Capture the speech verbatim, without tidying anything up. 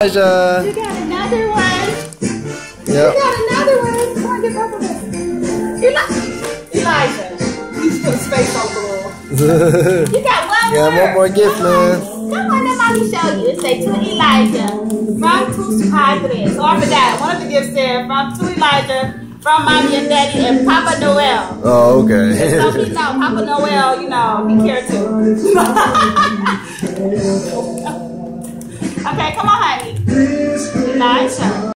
Elijah. You got another one. Yep. You got another one. Come on, get both of them. Eli Elijah. You just put space on the wall. You got one Yeah, more. one more gift, Come man. on, Come on, let mommy show you. It say to Elijah from tus padres. So I forgot. One of the gifts said from to Elijah from mommy and daddy and Papa Noel. Oh, okay. So he know Papa Noel, you know, he cares too. Okay, come on, honey. Elijah.